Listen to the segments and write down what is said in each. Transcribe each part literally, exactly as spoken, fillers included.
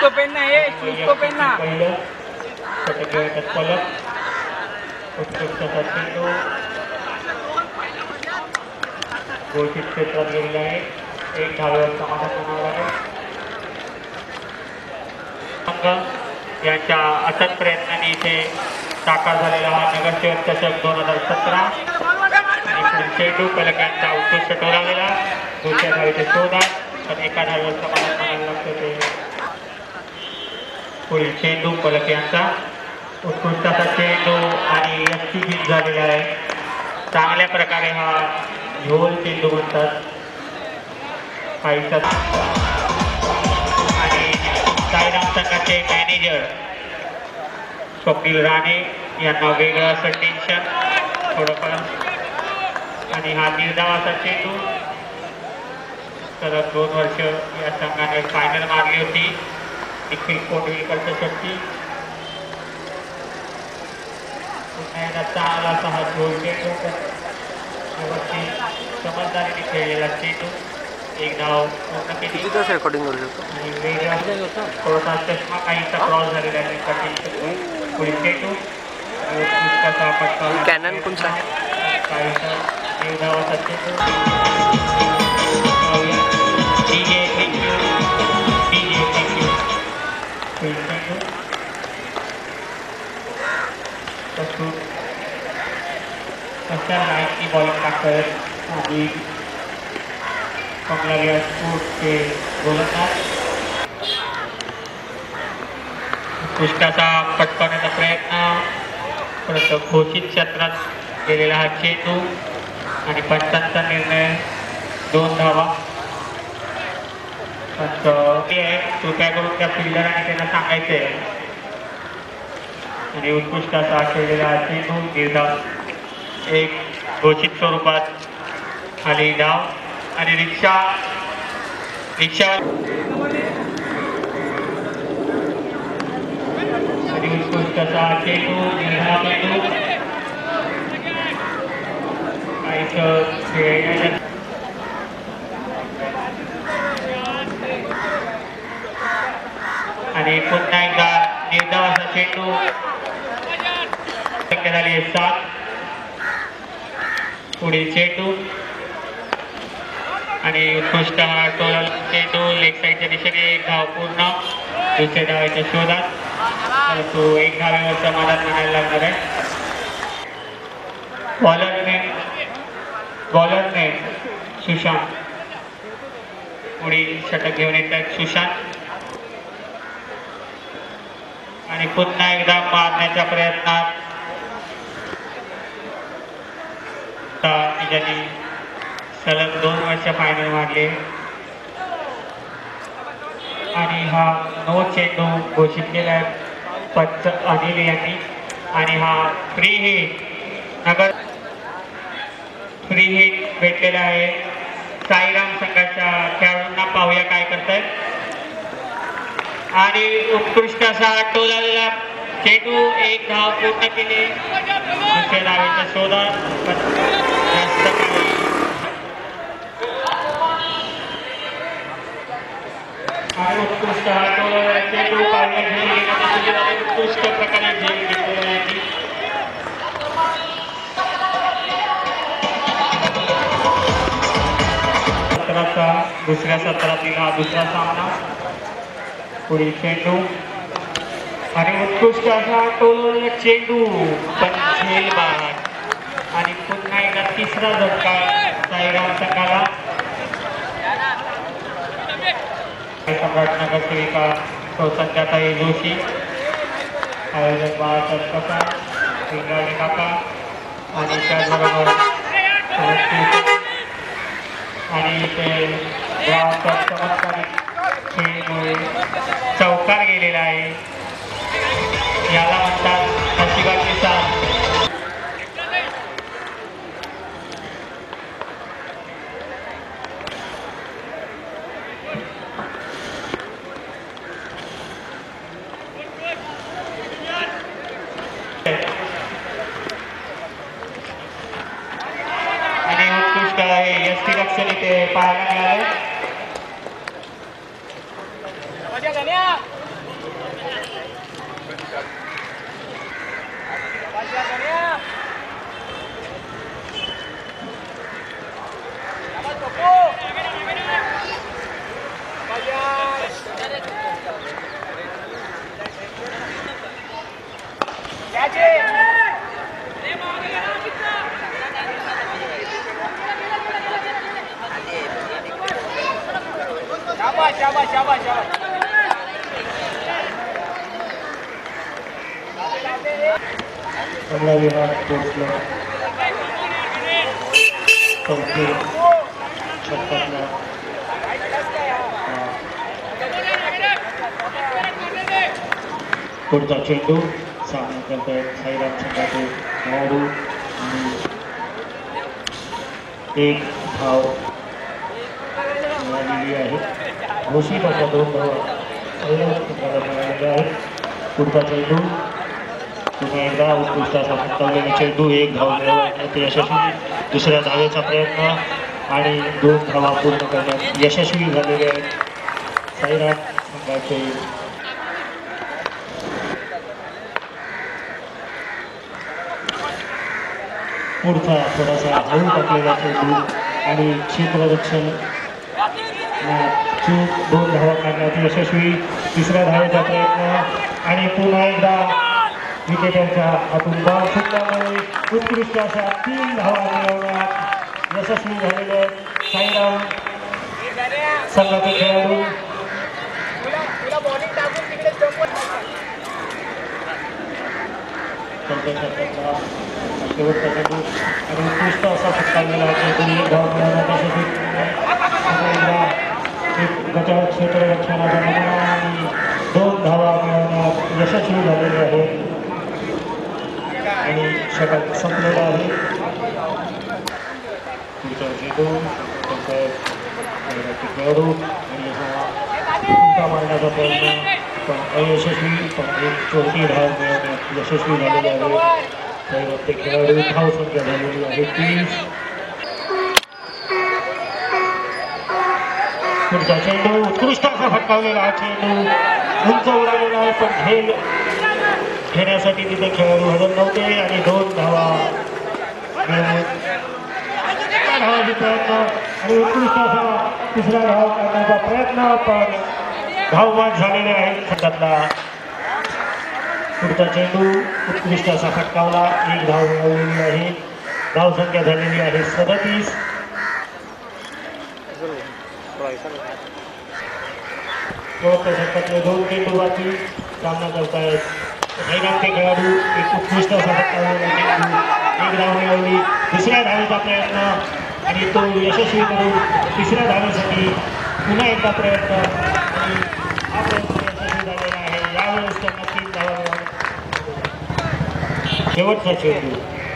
उसको पहनना है, उसको पहनना। घोषित क्षेत्रात गेलेला आहे. एक धावेवर समाधान मानावं लागेल. संघ यांच्या अथक प्रयत्नांनी इथे साकार झालेला हा नगरसेवक चषक दोन हजार सतरा आणि चेंडू पलक यांचा उत्कृष्ट टोलावलेला दुसऱ्या धावेचे शोधात तर एका धावेवर समाधान मानायला लागतं. ते पुढील चेंडू पलक यांचा उत्कृष्ट असा चेंडू आणि यष्टीगीत झालेला आहे. चांगल्या प्रकारे हा झोल चेंडू म्हणतात काहीसा. आणि साईराम संघाचे मॅनेजर स्वप्नील राणे यांना वेगळं असं टेन्शन थोडंफार. आणि हा निर्धावाचा चेंडू सलग दोन वर्ष या संघाने फायनल मारली होती. निखिल कोंडविलकरच्या शक्ती पुन्हा एकदा चांगला असा हा झोल चेंडू व्यवस्थित समजदारीने खेळलेला चेंडू. एक धाव पूर्ण केली. रेकॉर्डिंग करू शकतो. आणि वेगळा थोडासा चष्मा काहीसा क्रॉस झालेला आहे. पुढील चेंडू कॅनन कोणता काहीसा एक धावाचा चेंडू. अशा लाईटची बॉलिंग टाकत आणि कमला स्पोर्टचे गोलंदाज पुष्टाचा पटकावण्याचा प्रयत्न परंतु घोषित क्षेत्रात गेलेला हा चेंडू आणि पंचांचा निर्णय दोन धावा. कृपया करून त्या फिल्डरांनी त्यांना सांगायचे आणि उत्कृष्ट असा खेळलेला हा चेंडू निर्धाव एक घोषित स्वरूपात आली धाव. आणि रिक्षा रिक्षा आणि उत्कृष्ट असा चेंडू निर्धाव चेंडू काहीच खेळण्याच्या आणि पुन्हा एकदा निर्धाव असा चेंडू शक्य झाली आहे सात. पुढील चेंडू आणि उत्कृष्ट हा टोल चेंडू लेग साईडच्या दिशेने एक धाव पूर्ण दुसऱ्या धावेच्या शोधात परंतु एक धावेवर समाधान मानायला लागणार आहे. बॉलरने बॉलरने सुशांत पुढील षटक घेऊन येत आहेत सुशांत. आणि पुन्हा एकदा मारण्याच्या प्रयत्नात ज्यांनी सलग दोन वर्ष फायनल मारले आणि हा नो चेंडू घोषित केला आहे पंच अनिल यांनी. आणि हा फ्री हिट नगर फ्री हिट भेटलेला आहे साईराम संघाच्या खेळाडूंना. पाहूया काय करतायत. आणि उत्कृष्ट असा टोलावलेला चेंडू एक धाव पूर्ण केली दुसऱ्या धावेच्या शोधात. जास्त आणि उत्कृष्ट हा टोलावलेला चेंडू पाहूया घेऊन उत्कृष्ट प्रकारे झेल घेतलेला आहे. सत्राचा दुसऱ्या सत्रातील हा दुसरा सामना. पुढील चेंडू आणि उत्कृष्ट असा टोलवलेला चेंडू पण झेल बाद. आणि पुन्हा एकदा तिसरा झटका साईराम संघाला. सम्राट नगरसेविका संध्याताई जोशी आयोजक बाळासाहेब काका इंद्राणी काका आणि त्याचबरोबर आणि ते गावाचा चमत्कारिक खेळमुळे चौकार गेलेला आहे. याला म्हणतात नशिबाची साथ. आणि उत्कृष्ट आहे यष्टी रक्षण इथे पाहायला मिळाले. शाबाश शाबाश शाबाश शाबाश कमला विहार स्पोर्ट्स क्लब चौथे षटकातला पुढचा चेंडू सामना करतायत साईराम संघाचे खेळाडू आणि एक धाव मिळालेली आहे. घोषित अशा दोन धावा मिळालेल्या आहेत. पुढचा चेंडू पुन्हा एकदा उत्कृष्ट असा फटकावलेला चेंडू एक धाव मिळवण्यात यशस्वी. दुसऱ्या धावेचा प्रयत्न आणि दोन धावा पूर्ण करण्यात यशस्वी झालेले आहेत साईराम संघाचे. पुढचा थोडासा हळू टाकलेला चेंडू आणि क्षेत्ररक्षण चूक दोन धावा काढण्यात यशस्वी. तिसऱ्या धावेचा प्रयत्न आणि पुन्हा एकदा विकेट्यांच्या हातून बॉल सुटल्यामुळे उत्कृष्ट अशा तीन धावा मिळवण्यात यशस्वी झालेले आहेत साईराम संघाचे खेळाडू. शेवटचा चेंडू आणि उत्कृष्ट असा फटकावलेला चेंडू एक धाव मिळवण्यात यशस्वी. एक गटार क्षेत्ररक्षणाचा नमुना आणि दोन धावा मिळवण्यात यशस्वी झालेले आहे आणि षटक संपलेला आहे. पुढचा चेंडू खेळाडू आणि हा उलटा मारण्याचा प्रयत्न पण अयशस्वी. पण एक चौथी धाव मिळवण्यात यशस्वी झालेले आहे. ते खेळाडू धाव संख्या झालेली आहे तीस. पुढचा चेंडू उत्कृष्ट असा फटकावलेला हा चेंडू उंच उडालेला आहे पण खेळ घेण्यासाठी तिथे खेळाडू हजर नव्हते आणि दोन धावा मिळवून धावाचा प्रयत्न आणि उत्कृष्ट असा तिसरा धाव करण्याचा प्रयत्न पण धावबाद झालेले आहेत संघातला. पुढचा चेंडू उत्कृष्ट असा फटकावला एक धाव मिळवलेली आहे. धाव संख्या झालेली आहे सदतीस. शेवटच्या षटकातले दोन चेंडू बाकी सामना करतायत साईरामचे खेळाडू. एक उत्कृष्ट असा फटकावलेला चेंडू एक धाव मिळवली. दुसऱ्या धावेचा प्रयत्न आणि तो यशस्वी करून तिसऱ्या धावेसाठी पुन्हा एकदा प्रयत्न आणि हा प्रयत्न यशस्वी झालेला आहे. यावेळेस त्यांना तीन धावा मिळाल्या. शेवटचा चेंडू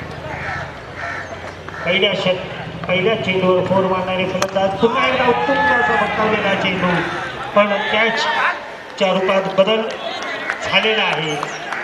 पहिल्या षट पहिल्या चेंडूवर फोर मारणारे फलंदाज पुन्हा एकदा उत्तुंग असा फटकावलेला चेंडू पण कॅचच्या रूपात बदल झालेला आहे.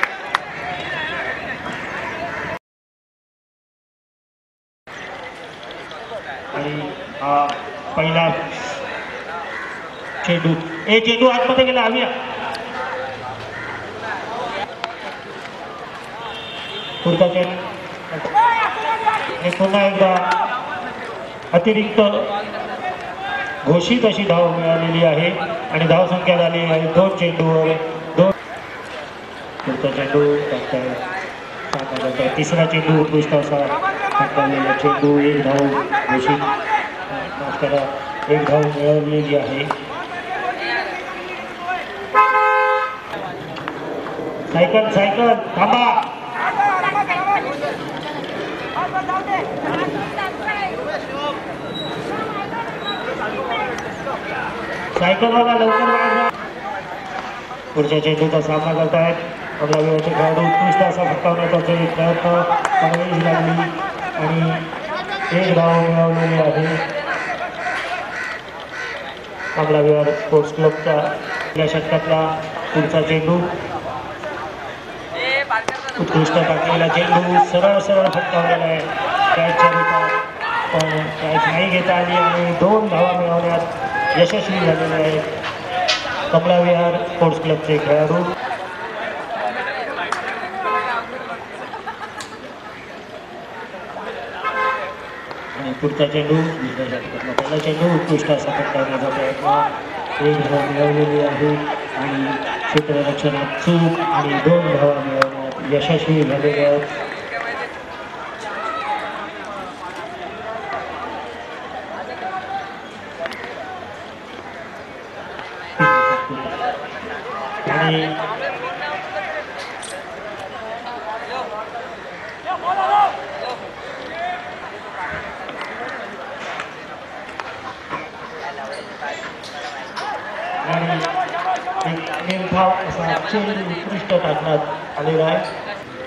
आणि हा पहिला चेंडू ए चेंडू आतमध्ये गेला. हवी पुढचा चेंडू पुन्हा एकदा अतिरिक्त घोषित अशी धाव मिळालेली आहे आणि धाव संख्या झाली आहे दोन चेंडूवर दोन. पुढचा चेंडू टाकताय तिसरा चेंडू उत्कृष्ट असा टाकलेला चेंडू एक धाव घोषित माफ करा एक धाव मिळवलेली आहे. सायकल सायकल थांबा. सायकलवाला लवकर बाहेर. पुढच्या चेंडूचा सामना करतायत आपला वेळाचे खेळाडू. उत्कृष्ट असा फटकावण्याचा प्रयत्न पनवेल लागली आणि एक धाव मिळवलेली आहे. आपला विहार स्पोर्ट्स क्लबचा या षटकातला पुढचा चेंडू उत्कृष्ट टाकलेला चेंडू सरळ सरळ फटकावलेला आहे कॅचच्या रूपात पण कॅच नाही घेता आली आणि दोन धावा मिळवण्यात यशस्वी झालेले आहेत कमला विहार स्पोर्ट्स क्लबचे खेळाडू. आणि पुढचा चेंडू दुसऱ्या षटकातला पहिला चेंडू उत्कृष्ट असा फटकावण्याचा प्रयत्न एक धाव मिळवलेली आहे आणि क्षेत्ररक्षणात चूक आणि दोन धावा मिळवण्यात यशस्वी झालेले आहेत. आणि एक निर्धाव असा चेंडू उत्कृष्ट टाकण्यात आलेला आहे.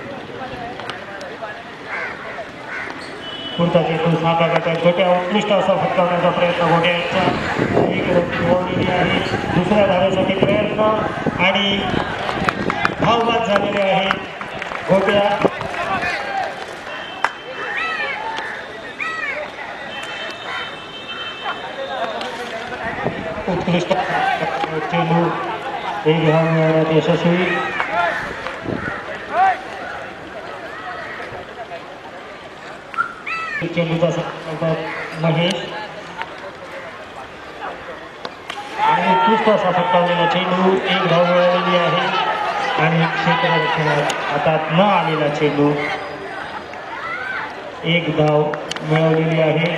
पुढचा चेंडू सामना करतात गोट्या उत्कृष्ट असा फटकावण्याचा प्रयत्न गोट्यांचा आहे. दुसऱ्या धावेसाठी प्रयत्न आणि धावबाद झालेले आहे गोट्या. उत्कृष्ट चेंडू एक धाव मिळवण्यात यशस्वी. चेंडूचा सामना महेश आणि उत्कृष्ट असा फटकावलेला चेंडू एक धाव मिळवलेली आहे आणि क्षेत्ररक्षणात हातात न आलेला चेंडू एक धाव मिळवलेली आहे.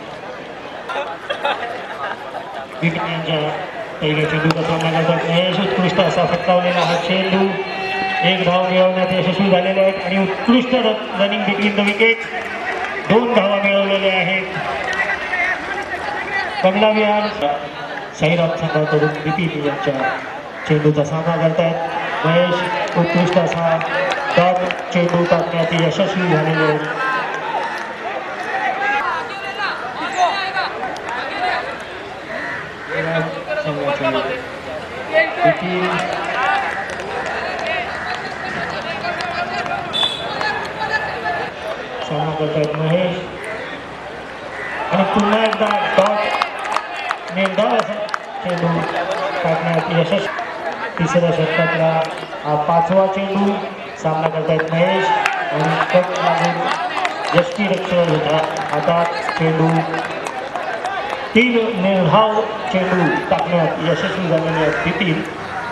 विकेटच्या पहिल्या चेंडूचा सामना करतात महेश. उत्कृष्ट असा फटकावलेला हा चेंडू एक धाव मिळवण्यात यशस्वी झालेले आहेत आणि उत्कृष्ट रनिंग बिटवीन द विकेट दोन धावा मिळवलेल्या आहेत. कमला विहार साईराम संघाकडून बिपिन यांच्या चेंडूचा सामना करतायत महेश. उत्कृष्ट असा टॉप चेंडू टाकण्यात यशस्वी झालेले आहेत. सामना करतायत महेश आणि पुन्हा एकदा डॉट निर्धाव असा चेंडू टाकण्यात यशस्वी. तिसऱ्या षटकातला हा पाचवा चेंडू सामना करतायत महेश आणि कट लागून यष्टीरक्षण होता. आता चेंडू तीन निर्धाव चेंडू टाकण्यात यशस्वी झालेले आहेत बिपिन.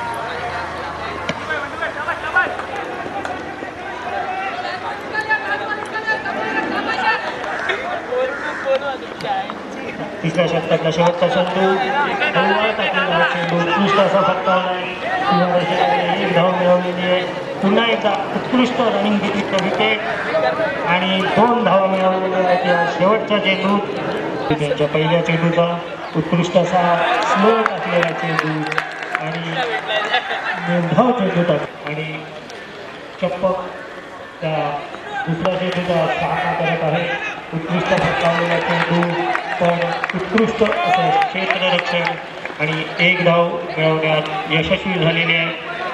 तिसऱ्या षटकातला शेवटचा चेंडू टाकलेला चेंडू उत्कृष्ट असा फटकावला एक धाव मिळवलेली आहे. पुन्हा एकदा उत्कृष्ट रनिंग बिटवीन विकेट आणि दोन धावा मिळवलेल्या आहेत या शेवटच्या चेंडूत. त्यांच्या पहिल्या चेंडूचा उत्कृष्ट असा स्लो टाकलेला चेंडू आणि निर्धाव चेंडू टाक आणि चप्पक त्या दुसऱ्या चेंडूचा सामना करत आहे. उत्कृष्ट फटकावलेला चेंडू पण उत्कृष्ट असं क्षेत्ररक्षण आणि एक धाव मिळवण्यात यशस्वी झालेले आहे.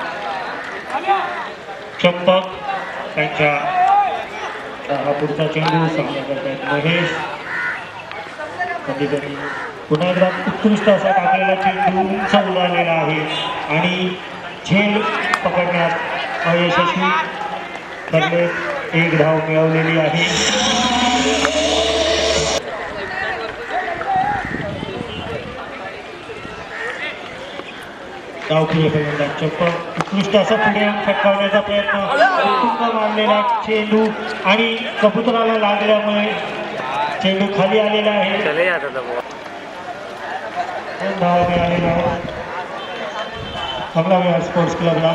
चप्पक त्यांच्या हा पुढचा चेंडू सामना करतायत महेश. कधी कधी पुन्हा एकदा उत्कृष्ट असा टाकलेला चेंडू उंच उडालेला आहे आणि झेल पकडण्यात अयशस्वी ठरले. एक धाव मिळवलेली आहे. डावखुले फलंदाज चप्पक उत्कृष्ट असा पुढे फटकावण्याचा प्रयत्न उत्तुंग मारलेला चेंडू आणि कबुतराला लागल्यामुळे चेंडू खाली आलेला आहे. धाव मिळालेला आहे कमला विहार स्पोर्ट्स क्लबला.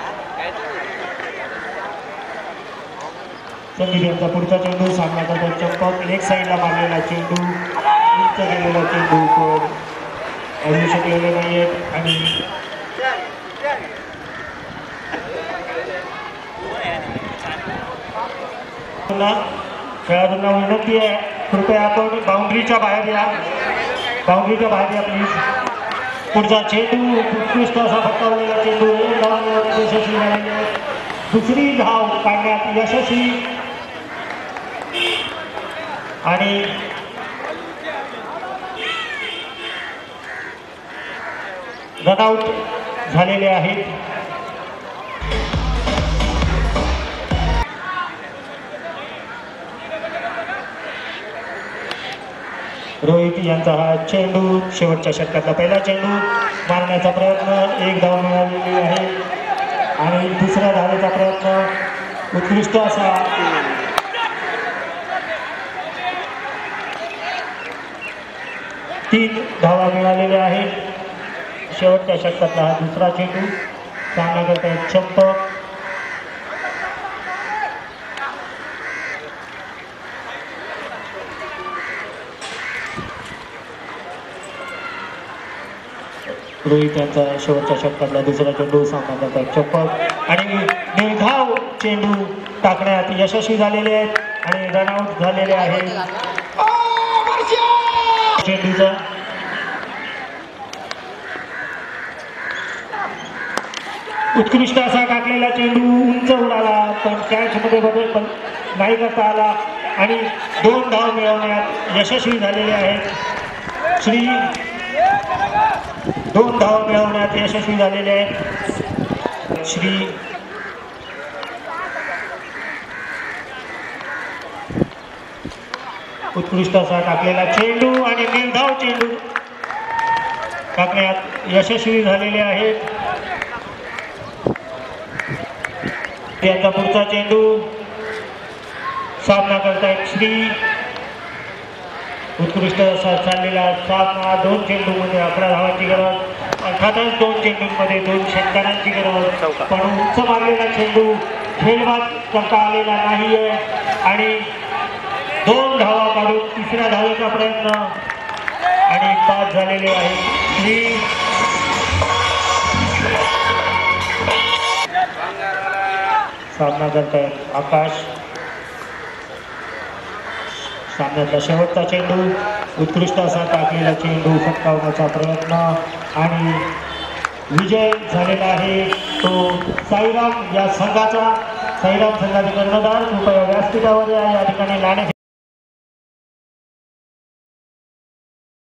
संदीप यांचा पुढचा चेंडू सामना करतात चप्पक. लेग साईडला मारलेला चेंडू उंच गेलेला चेंडू कोण अडवू शकलेले नाही आहेत आणि खेळाडूंना विनंती आहे कृपया आपण बाउंड्रीच्या बाहेर या. बाउंड्रीच्या बाहेर या प्लीज. पुढचा चेंडू उत्कृष्ट असा फटकावलेला चेंडू एक धाव मिळवण्यात यशस्वी झालेली आहे. दुसरी धाव काढण्यात यशस्वी आणि रनआउट झालेले आहेत. रोहित यांचा हा चेंडू शेवटच्या षटकातला पहिला चेंडू मारण्याचा प्रयत्न एक धाव मिळालेली आहे आणि दुसऱ्या धावेचा प्रयत्न उत्कृष्ट असा तीन धावा मिळालेल्या आहेत. शेवटच्या षटकातला हा दुसरा चेंडू. सामना करतायत चंपक. रोहित यांचा शेवटच्या षटकातला दुसरा चेंडू. सामना करतायत चंपक आणि निर्धाव चेंडू टाकण्यात यशस्वी झालेले आहेत आणि रनआउट झालेले आहेत. चेंडूचा उत्कृष्ट असा टाकलेला चेंडू उंच उडाला पण कॅच मध्ये बदल पण नाही करता आला आणि दोन धाव मिळवण्यात यशस्वी झालेले आहेत. श्री दोन धाव मिळवण्यात यशस्वी झालेले आहेत. श्री उत्कृष्ट असा टाकलेला चेंडू आणि निर्धाव चेंडू टाकण्यात यशस्वी झालेले आहेत. त्यांचा पुढचा चेंडू. सामना करतायत श्री. उत्कृष्ट असा चाललेला सामना. दोन चेंडूमध्ये अकरा धावांची गरज. अर्थातच दोन चेंडूंमध्ये दोन षटकारांची गरज पण उंच मारलेला चेंडू खेळबाद करता आलेला नाहीये आणि दोन धावा काढून तिसऱ्या धावेचा प्रयत्न आणि पास झालेले आहेत. श्री सामना करतायत आकाश. सामन्यातला शेवटचा चेंडू. उत्कृष्ट असा टाकलेला चेंडू फटकावण्याचा प्रयत्न आणि विजय झालेला आहे तो साईराम या संघाचा. साईराम संघाचे कर्णधार कृपया व्यासपीठावर या ठिकाणी लाणे